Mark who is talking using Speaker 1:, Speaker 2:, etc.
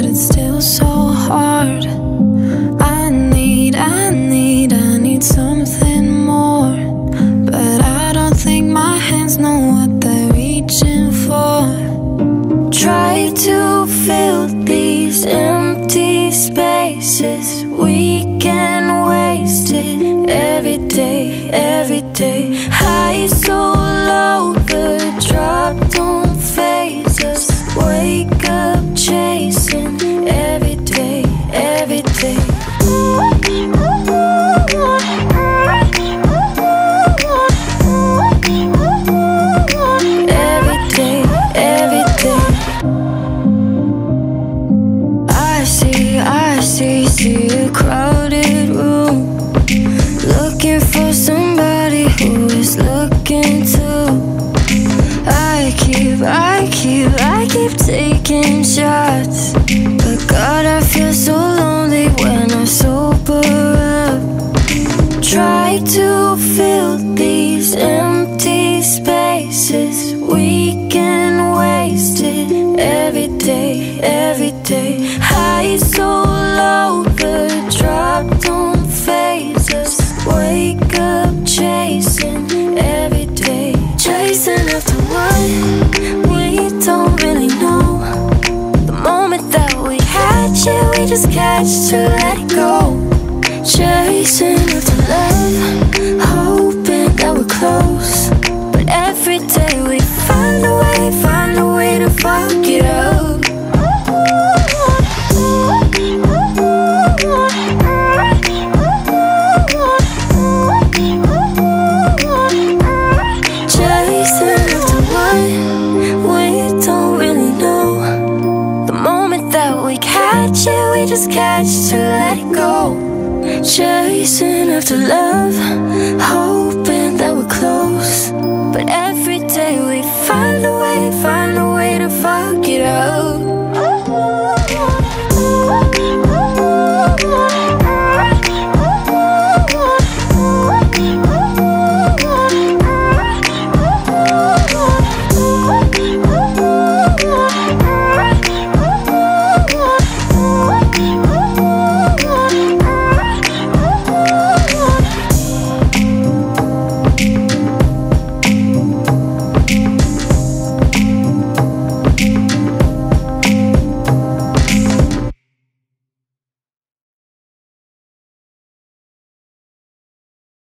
Speaker 1: but it's still so hard. I need something more, but I don't think my hands know what they're reaching for. Try to fill these empty spaces, we can waste it every day, every day. High so low, the drop don't faze us. Wake up chasing every day, every day. See a crowded room, looking for somebody who is looking too. I keep taking shots, but God, I feel so lonely when I sober up. Try to fill these empty spaces, we can waste it every day, every day. High so low, the drop don't faze us. Wake up chasing every day, chasing after what we don't really know. The moment that we catch it, we just catch to let it go. Chasing after love, hoping that we're close, but every day we find a way to fuck it up. We just catch to let it go. Chasing after love, hoping that we're close, but every day we find a way to fuck it up.